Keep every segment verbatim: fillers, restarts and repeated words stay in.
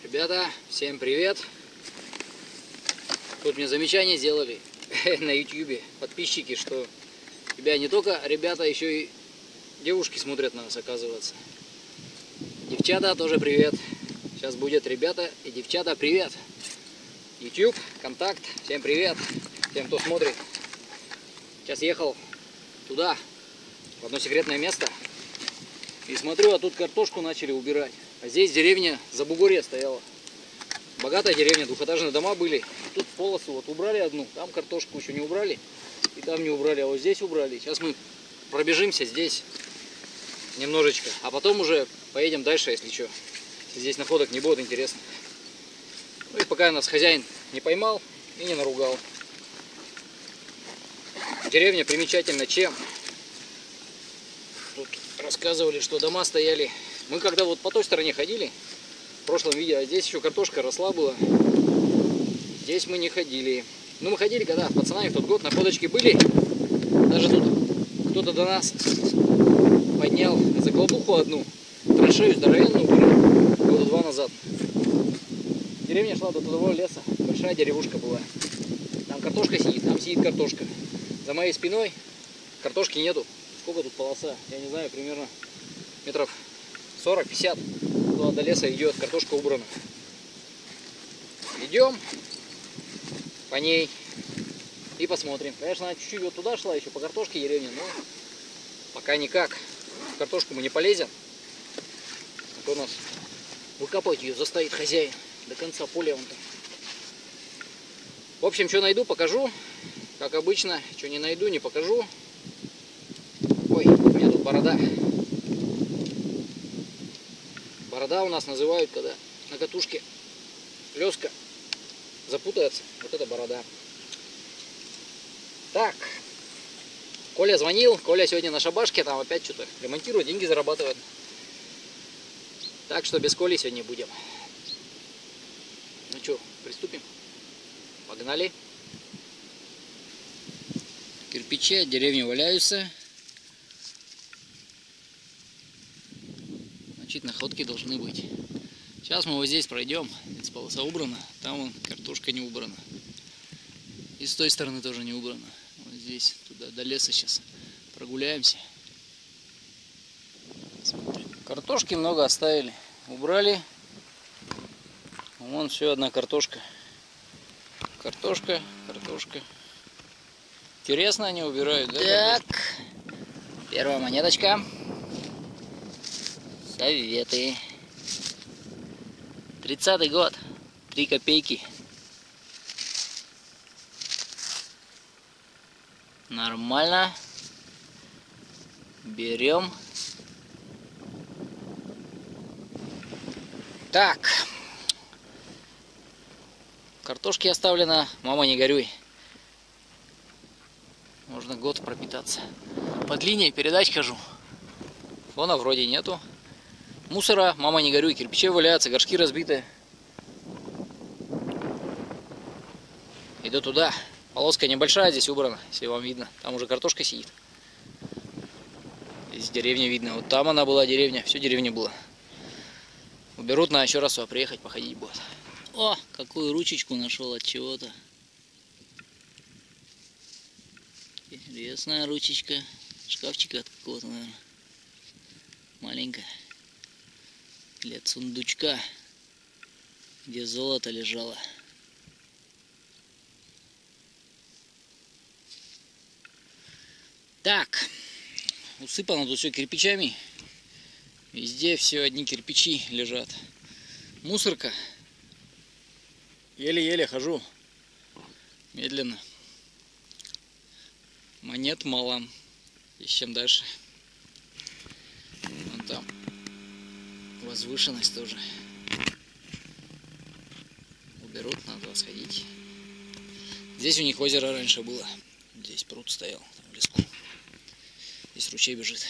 Ребята, всем привет! Тут мне замечание сделали на ютубе подписчики, что тебя не только ребята, еще и девушки смотрят на нас, оказывается. Девчата, тоже привет! Сейчас будет ребята и девчата, привет! YouTube, контакт, всем привет! Всем, кто смотрит. Сейчас ехал туда, в одно секретное место. И смотрю, а тут картошку начали убирать. А здесь деревня Забугорье стояла. Богатая деревня, двухэтажные дома были. Тут полосу вот убрали одну, там картошку еще не убрали. И там не убрали, а вот здесь убрали. Сейчас мы пробежимся здесь немножечко. А потом уже поедем дальше, если что. Здесь находок не будет, интересно. Ну и пока нас хозяин не поймал и не наругал. Деревня примечательна чем? Тут рассказывали, что дома стояли. Мы когда вот по той стороне ходили, в прошлом видео, а здесь еще картошка росла была. Здесь мы не ходили. Ну мы ходили, когда пацанами в тот год находочки были. Даже тут кто-то до нас поднял заклобуху одну. Траншею здоровенную были года два назад. Деревня шла до трудового леса. Большая деревушка была. Там картошка сидит, там сидит картошка. За моей спиной картошки нету. Сколько тут полоса? Я не знаю, примерно метров сорок-пятьдесят. Туда до леса идет, картошка убрана. Идем по ней и посмотрим. Конечно, она чуть-чуть вот туда шла, еще по картошке деревня, но пока никак. В картошку мы не полезем. А то у нас выкапывать ее заставит хозяин до конца поля. Вон там. В общем, что найду, покажу. Как обычно, что не найду, не покажу. Ой, у меня тут борода. Борода у нас называют, когда на катушке леска запутается. Вот это борода. Так. Коля звонил. Коля сегодня на шабашке, там опять что-то ремонтирует, деньги зарабатывает. Так что без Коли сегодня будем. Ну что, приступим? Погнали. Кирпичи от деревни валяются. Значит, находки должны быть. Сейчас мы вот здесь пройдем. Здесь полоса убрана. Там вон картошка не убрана. И с той стороны тоже не убрана. Вот здесь, туда, до леса сейчас прогуляемся. Смотрим. Картошки много оставили. Убрали. Вон все одна картошка. Картошка, картошка. Интересно, они убирают, да? Так, первая монеточка. Советы. Тридцатый год. Три копейки. Нормально. Берем. Так. Картошки оставлено. Мама, не горюй. Можно год пропитаться. Под линией передач хожу. Фона вроде нету. Мусора, мама, не горюй. Кирпичи валяются, горшки разбиты. Иду туда. Полоска небольшая, здесь убрана, если вам видно. Там уже картошка сидит. Здесь деревня видно. Вот там она была деревня. Все деревня была. Уберут, на еще раз сюда приехать, походить будет. О, какую ручечку нашел от чего-то. Интересная ручечка. Шкафчика от какого-то, наверное. Маленькая. Для сундучка, где золото лежало. Так. Усыпано тут все кирпичами. Везде все одни кирпичи лежат. Мусорка. Еле-еле хожу. Медленно. Монет мало. Ищем дальше. Вон там возвышенность тоже. Уберут, надо сходить. Здесь у них озеро раньше было. Здесь пруд стоял, там в леску. Здесь ручей бежит.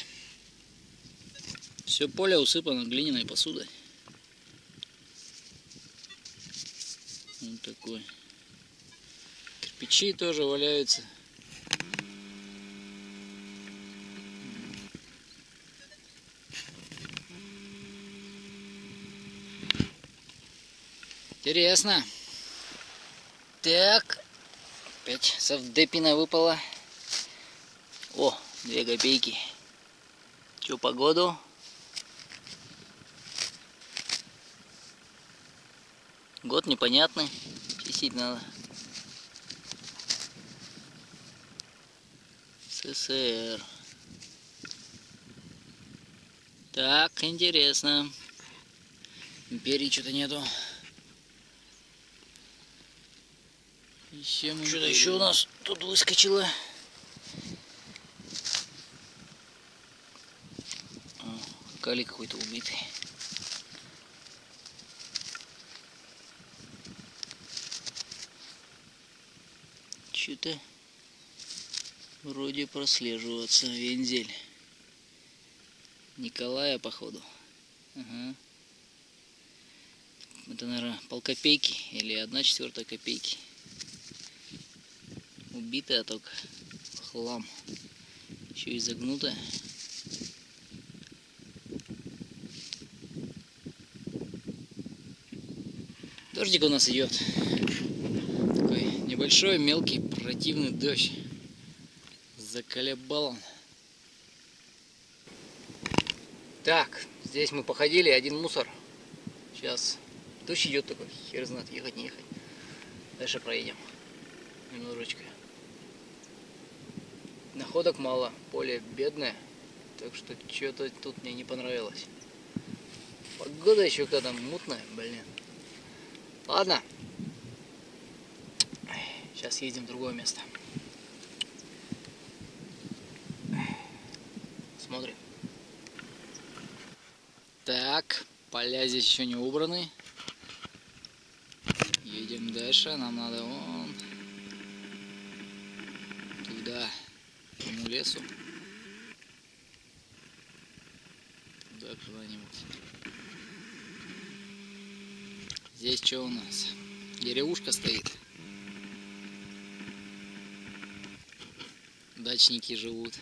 Все поле усыпано глиняной посудой. Вот такой. Кирпичи тоже валяются. Интересно. Так. Опять совдепина выпала. О, две копейки. Че, погоду? Год непонятный. Чистить надо. СССР. Так, интересно. Империи что-то нету. Что-то еще у нас тут выскочило. О, калий какой-то убитый. Что-то вроде прослеживаться. Вензель. Николая, походу. Ага. Это, наверное, полкопейки или одна четвертая копейки. Убитая только. Хлам. Еще и загнутая. Дождик у нас идет. Такой небольшой, мелкий, противный дождь. Заколебал он. Так, здесь мы походили, один мусор. Сейчас дождь идет такой, хер знает, ехать, не ехать. Дальше проедем. Немножечко. Находок мало, поле бедное. Так что что-то тут мне не понравилось. Погода еще когда мутная, блин. Ладно. Сейчас едем в другое место. Смотрим. Так, поля здесь еще не убраны. Едем дальше. Нам надо вон туда, к тому лесу. Туда куда-нибудь. Здесь что у нас? Деревушка стоит. Дачники живут.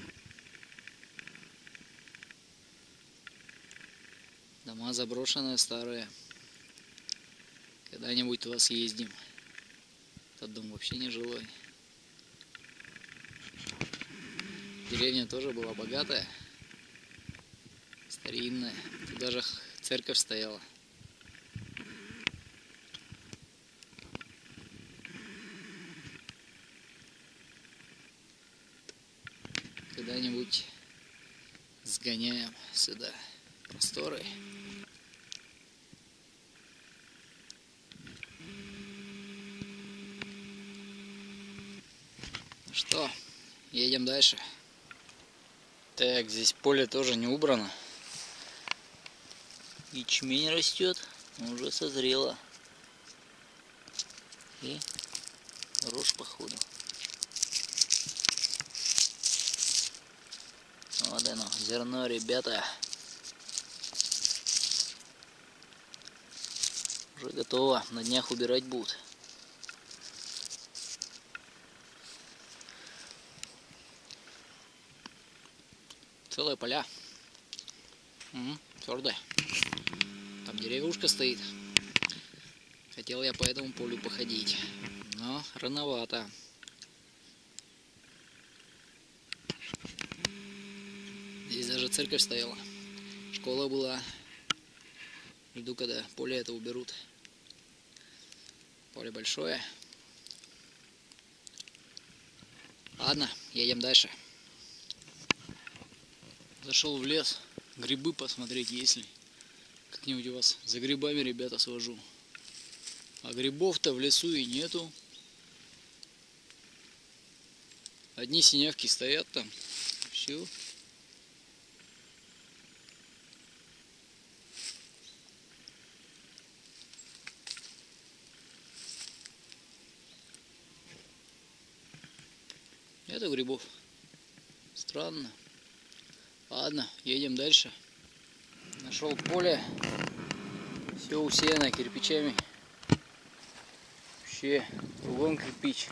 Дома заброшенные, старые. Когда-нибудь туда съездим. Этот дом вообще не жилой. Деревня тоже была богатая. Старинная. Тут даже церковь стояла. Когда-нибудь сгоняем сюда. Просторы. Ну что, едем дальше. Так, здесь поле тоже не убрано. Ячмень растет, уже созрело. И рожь походу. Вот оно, зерно, ребята. Уже готово, на днях убирать будут. Целые поля. Угу, твердая. Там деревушка стоит. Хотел я по этому полю походить, но рановато. Здесь даже церковь стояла. Школа была. Жду, когда поле это уберут. Поле большое. Ладно, едем дальше. Зашел в лес. Грибы посмотреть, есть ли. Как-нибудь у вас за грибами, ребята, свожу. А грибов-то в лесу и нету. Одни синявки стоят там. Все. Нету грибов. Странно. Ладно, едем дальше. Нашел поле. Все усеяно кирпичами. Вообще кругом кирпич.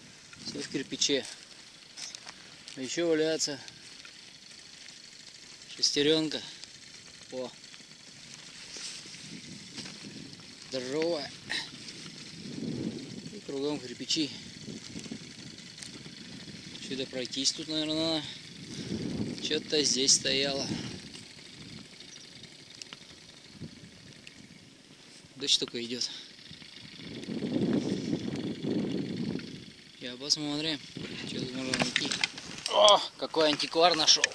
Все в кирпиче. А еще валяется Шестеренка. О. Здоровая. И кругом кирпичи. Сюда пройтись тут, наверное, надо. Что-то здесь стояло. Дождь только идет. Я посмотрим, что тут можно найти. О, какой антиквар нашел.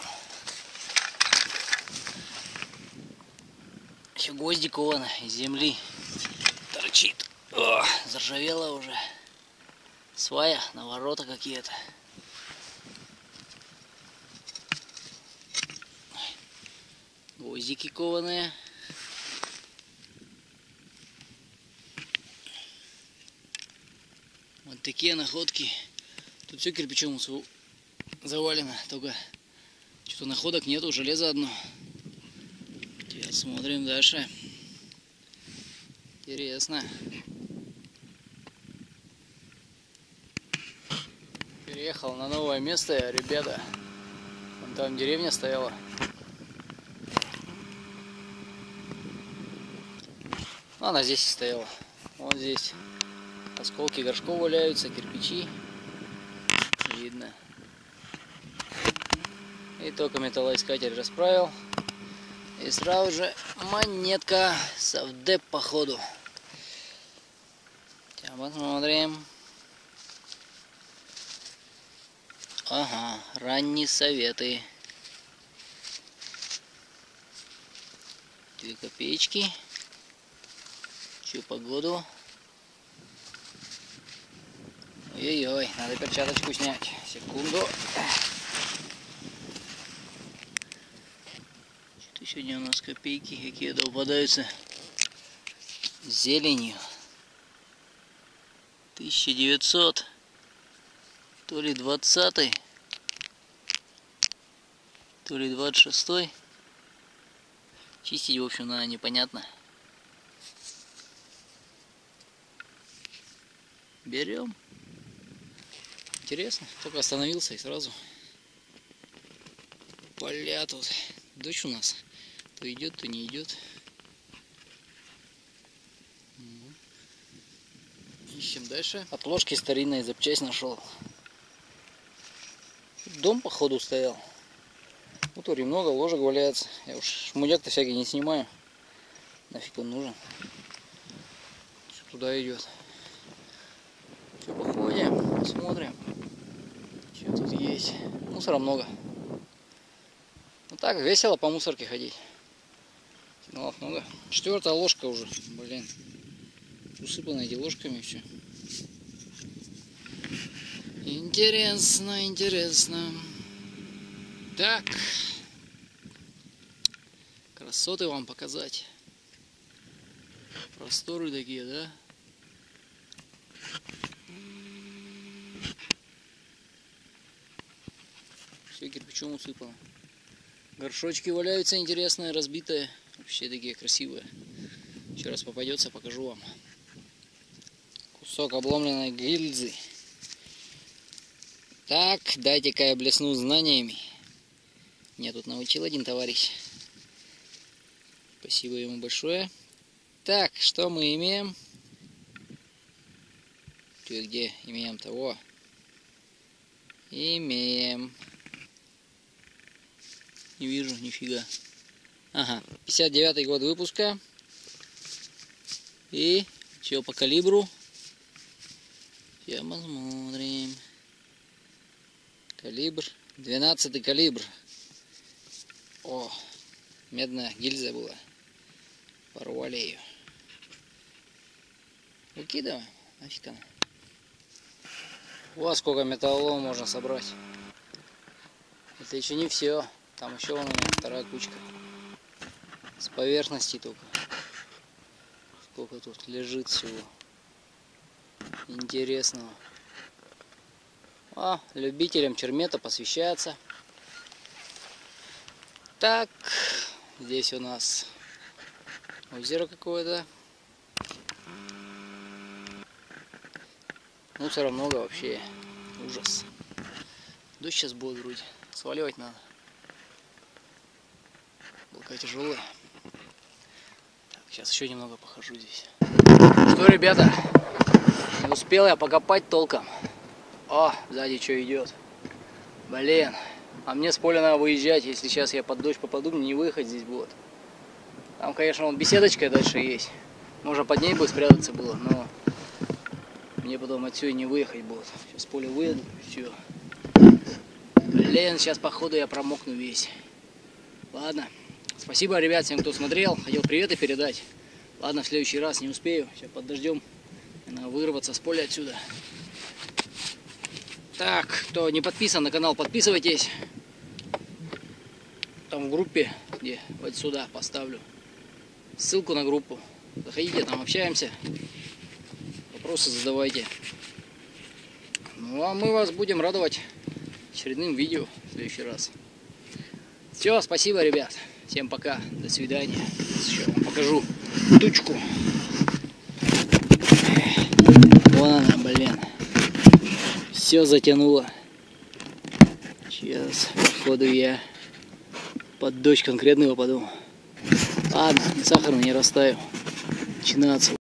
Еще гвозди кованы из земли торчит. О, заржавела уже. Свая на ворота какие-то. Гвоздики кованые. Вот такие находки. Тут все кирпичом завалено, только что-то находок нету, железо одно. Теперь смотрим дальше. Интересно. Переехал на новое место, ребята. Вон там деревня стояла. Она здесь и стояла. Вот здесь осколки горшков валяются, кирпичи. Видно. И только металлоискатель расправил. И сразу же монетка совдеп походу. Сейчас посмотрим. Ага, ранние советы. Две копеечки. Чью погоду? Ой-ой-ой, надо перчаточку снять. Секунду. Что сегодня у нас копейки какие-то упадаются зеленью. тысяча девятьсот, то ли двадцатый, то ли двадцать шестой. Чистить, в общем, надо, непонятно. Берем. Интересно, только остановился и сразу поля тут. Дождь у нас то идет, то не идет. Ищем дальше. От ложки старинной запчасть нашел. Дом походу стоял. Вот тут много ложек валяется. Я уж шмудяк-то всякий не снимаю. Нафиг он нужен. Что туда идет? Что, походим, посмотрим. Что тут есть. Мусора много. Ну так, весело по мусорке ходить. Сигналов много. Четвертая ложка уже. Блин. Усыпаны эти ложками все. Интересно, интересно. Так. Красоты вам показать. Просторы такие, да? Все кирпичом усыпано. Горшочки валяются интересные, разбитые. Вообще такие красивые. Еще раз попадется, покажу вам. Кусок обломленной гильзы. Так, дайте-ка я блесну знаниями. Меня тут научил один товарищ. Спасибо ему большое. Так, что мы имеем? Ты где имеем того? Имеем. Не вижу нифига. Ага, пятьдесят девятый год выпуска. И что по калибру? Сейчас посмотрим. Калибр. двенадцатый калибр. О, медная гильза была. Порвали ее. Выкидываем. Нафиг она. Вот сколько металлолома можно собрать. Это еще не все. Там еще вон у меня вторая кучка. С поверхности только. Сколько тут лежит всего интересного. А, любителям чермета посвящается. Так, здесь у нас озеро какое-то. Мусора много вообще. Ужас. Дождь сейчас будет вроде. Сваливать надо. Булка тяжелая. Так, сейчас еще немного похожу здесь. Что, ребята, не успел я покопать толком. О, сзади что идет. Блин, а мне с поля надо выезжать. Если сейчас я под дождь попаду, мне не выехать здесь будет. Там, конечно, вон беседочка дальше есть. Можно под ней бы спрятаться было, но мне потом отсюда не выехать будет. Сейчас с поля выеду, все. Блин, сейчас походу я промокну весь. Ладно. Спасибо, ребят, всем, кто смотрел. Хотел приветы передать. Ладно, в следующий раз не успею. Сейчас под дождем. Надо вырваться с поля отсюда. Так, кто не подписан на канал, подписывайтесь. Там в группе, где вот сюда поставлю ссылку на группу. Заходите, там общаемся. Вопросы задавайте. Ну а мы вас будем радовать очередным видео в следующий раз. Все, спасибо, ребят. Всем пока. До свидания. Сейчас вам покажу тучку. Вон она, блин. Все затянуло. Сейчас, походу, я под дождь конкретный попаду. Ладно, ни сахаром не растаю. Начинаться.